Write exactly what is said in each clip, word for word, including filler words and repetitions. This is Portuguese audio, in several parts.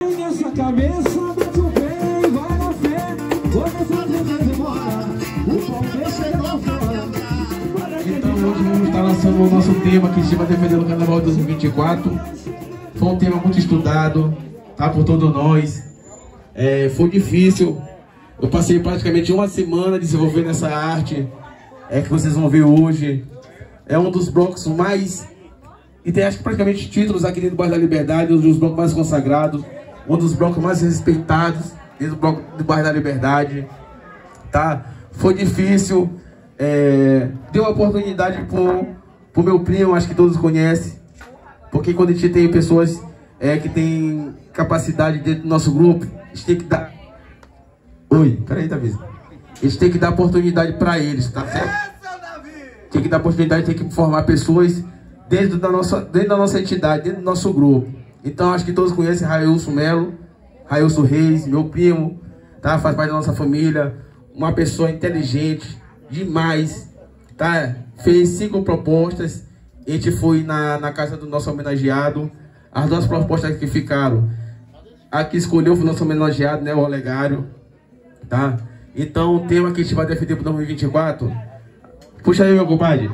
Nessa cabeça, mete o pé e vai na fé. Vou fazer embora. O Palmeiras chegou fora. Então hoje vamos estar lançando o nosso tema que a gente vai defender no Carnaval de dois mil e vinte e quatro. Foi um tema muito estudado, tá, por todos nós. É, foi difícil. Eu passei praticamente uma semana desenvolvendo essa arte. É que vocês vão ver hoje. É um dos blocos mais... E tem acho que praticamente títulos aqui dentro do Bairro da Liberdade, um dos blocos mais consagrados, um dos blocos mais respeitados dentro do bloco do Bairro da Liberdade, tá? Foi difícil, é... deu a oportunidade pro, pro meu primo, acho que todos conhecem, porque quando a gente tem pessoas é, que tem capacidade dentro do nosso grupo, a gente tem que dar... Oi, peraí, Davi. A gente tem que dar oportunidade para eles, tá certo? Tem que dar oportunidade, tem que formar pessoas dentro da nossa, dentro da nossa entidade, dentro do nosso grupo. Então acho que todos conhecem Railson Melo, Railson Reis, meu primo, tá? Faz parte da nossa família, uma pessoa inteligente demais, tá? Fez cinco propostas, a gente foi na, na casa do nosso homenageado, as duas propostas que ficaram, a que escolheu foi o nosso homenageado, né, o Olegário, tá? Então o tema que a gente vai defender para dois mil e vinte e quatro, puxa aí, meu compadre.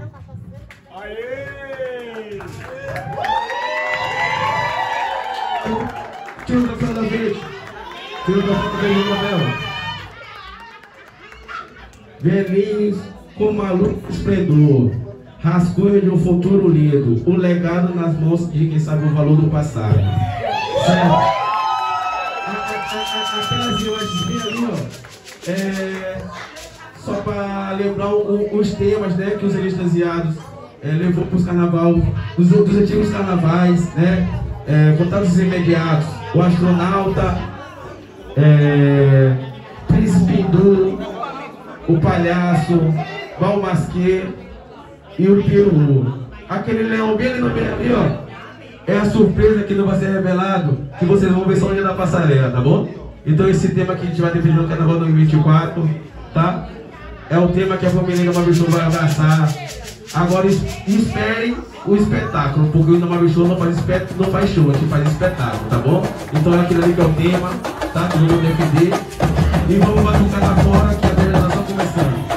Tira o troféu da vez. Tira o troféu da vez do papel. Velhinhos com maluco esplendor, rascunho de um futuro lindo, o legado nas mãos de quem sabe o valor do passado. Certo? Aquelas imagens ali, ó, é só para lembrar o, os temas, né, que os anestesiados é, levou para os carnaval, dos, dos antigos carnavais, né? É, contatos imediatos, o astronauta, é, Príncipe Hindu, o palhaço, Balmasquê e o peru. Aquele leão bem ali no meio ali, ó, é a surpresa que não vai ser revelado, que vocês vão ver só onde é na passarela, tá bom? Então esse tema que a gente vai defender no Carnaval dois mil e vinte e quatro, tá? É o tema que a família Namabichu vai abraçar. Agora esperem o espetáculo, porque o Namabichu não faz espetáculo, não faz show, a gente faz espetáculo, tá bom? Então é aquilo ali que é o tema, tá? Que eu vou defender. E vamos batucar lá fora que a beleza está só começando.